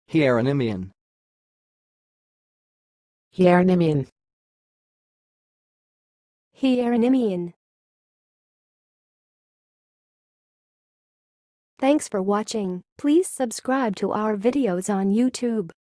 Hieronymian. Hieronymian. Hieronymian. Thanks for watching. Please subscribe to our videos on YouTube.